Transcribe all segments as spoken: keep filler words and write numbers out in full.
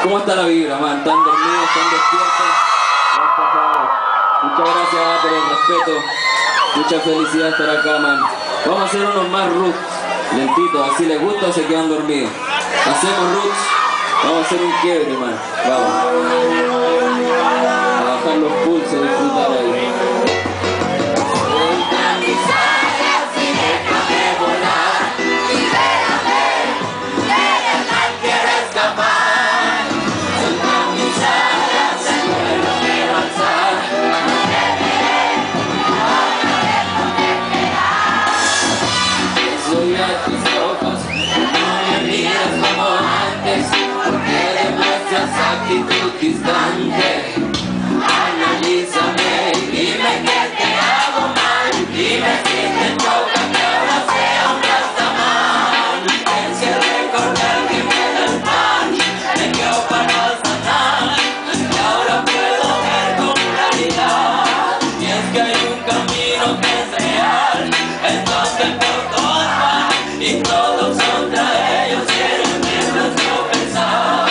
¿Cómo está la vibra, man? ¿Están dormidos? ¿Están despiertos? Muchas gracias por el respeto. Mucha felicidad estar acá, man. Vamos a hacer unos más roots, lentitos. Así les gusta o se quedan dormidos. Hacemos roots. Vamos a hacer un quiebre, man. Vamos. A bajar los pulsos, disfrutar ahí. Actitud distante, analízame y dime que te hago mal, dime si te toca que ahora sea un rastaman, es que recordar que me da el pan, me quedo para sanar, y ahora puedo ver con claridad, y es que hay un camino que es real, entonces por todos van, y todos contra ellos quieren vernos tropezar.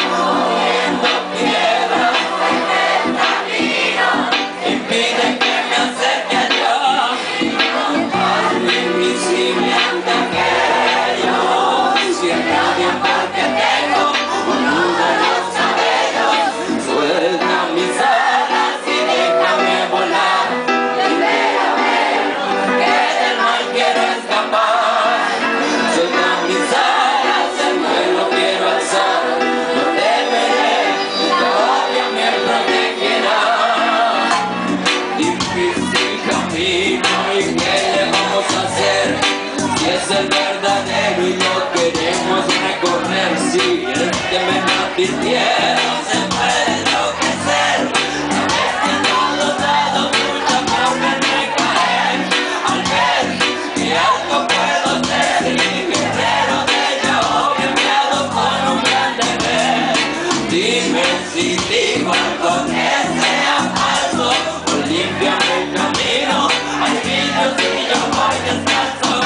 Es el verdadero y lo queremos recorrer. Si es que me advirtieron, se puede enloquecer. Sabes que en todos lados mucha copia me caer al ver que algo puedo ser. Y guerrero de ella obvio enviado con un gran deber. Dime si digo algo que sea falso o límpiame el camino. Hay niños y yo voy descalzo.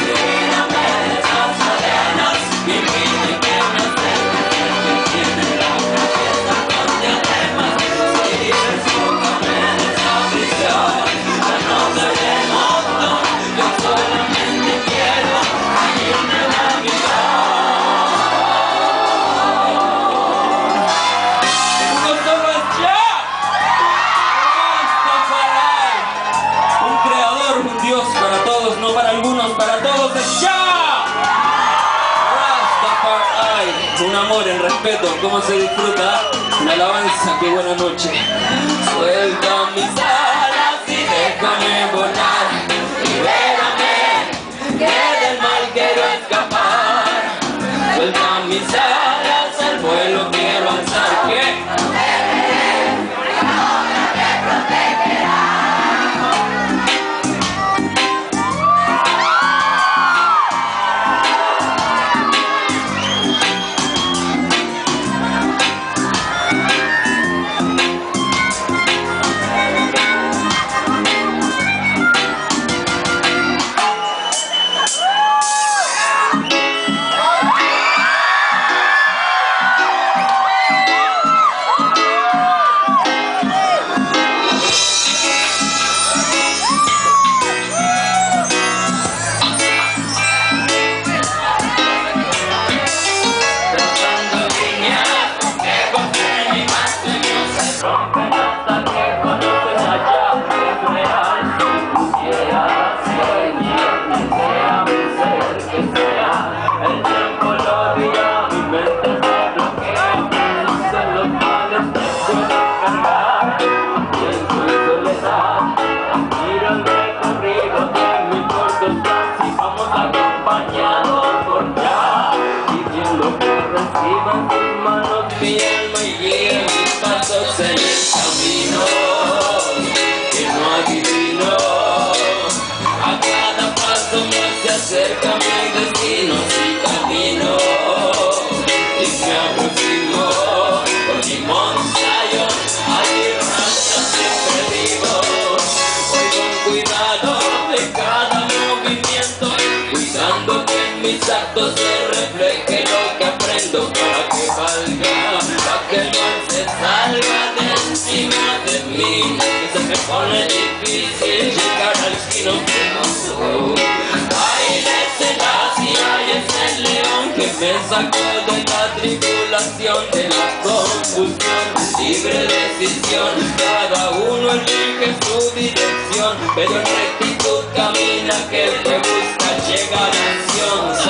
Para todos es ya. Rastafari, un amor en respeto, cómo se disfruta una alabanza, qué buena noche. Suelta mis alas y déjame volar, libérame, que del mal quiero escapar. Suelta mis alas, al vuelo quiero alzar, que mi alma y guía mis pasos en el camino que no adivino. A cada paso más se acerca mi destino. Si camino y me aproximo por mi montaña, allí hasta siempre vivo. Voy con cuidado de cada movimiento, cuidando que en mis actos se refleje lo que aprendo, para que valga, para que difícil llegar al fin of the mundo. Hay escenacia y es el león que me sacó de la tribulación, de la confusión, libre decisión. Cada uno elige su dirección, pero en rectitud camina que el que busca llega a la acción.